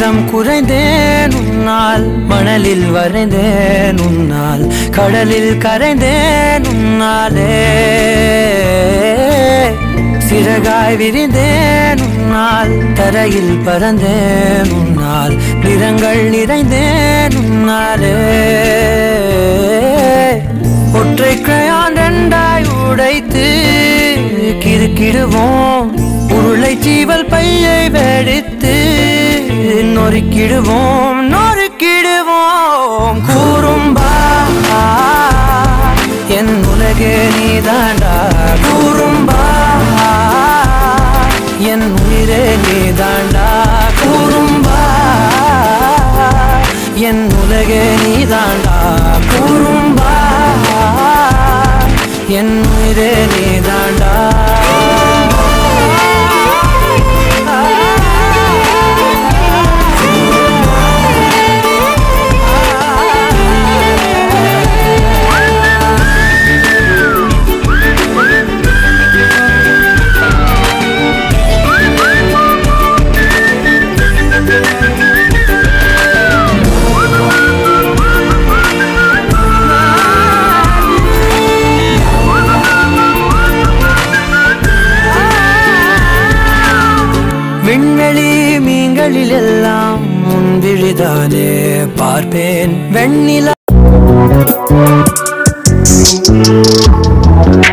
உயரம் குறைந்தேன் உன்னால், மணலில் வரைந்தேன் உன்னால், கடலில் கரைந்தேன் உன்னாலே. சிறகாய் விரிந்தேன் உன்னால், தரையில் பறந்தேன் உன்னால், நிறங்கள் நிறைந்தேன் உன்னாலே. ஒற்றை கிரையான் ரெண்டாய் உடைத்து கிறுக்கிடுவோம், உருளை சீவல் பையை வெடித்து நொறுக்கிடுவோம் நொறுக்கிடுவோம். கூறும்பா என் உலகே நீதாண்டா, கூறும்பா என் உயிரே நீதாண்டா, கூறும்பா என் உலகே நீதாண்டா, கூறும்பா என் உயிரே நீதாண்டா. விண்வெளி மீன்களில் எல்லாம் முன் விழிதானே பார்ப்பேன் வெண்ணிலா.